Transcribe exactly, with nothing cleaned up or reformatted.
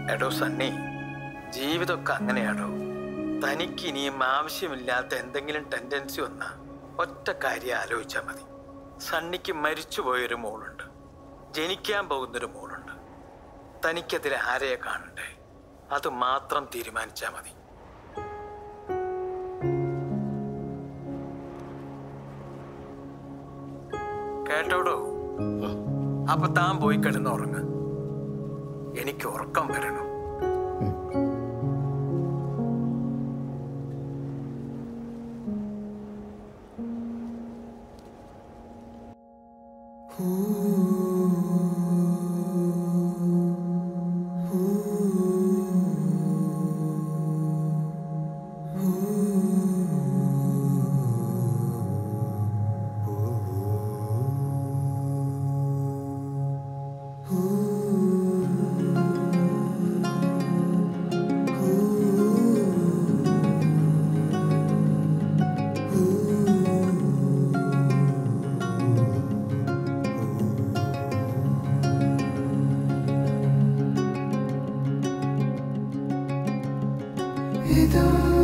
എടോ സണ്ണി, ജീവിതമൊക്കെ അങ്ങനെയാണോ? തനിക്ക് ഇനിയും ആവശ്യമില്ലാത്ത എന്തെങ്കിലും ടെൻഡൻസി വന്നാൽ ഒറ്റ കാര്യം ആലോചിച്ചാൽ മതി. സണ്ണിക്ക് മരിച്ചുപോയൊരു മോളുണ്ട്, ജനിക്കാൻ പോകുന്നൊരു മോളുണ്ട്. തനിക്കതിൽ ആരെയെ കാണണ്ടേ അത് മാത്രം തീരുമാനിച്ചാൽ മതി. കേട്ടോടോ? അപ്പൊ താൻ പോയി കിടന്നുറങ്ങ, എനിക്ക് ഉറക്കം വരണം. ഇതാ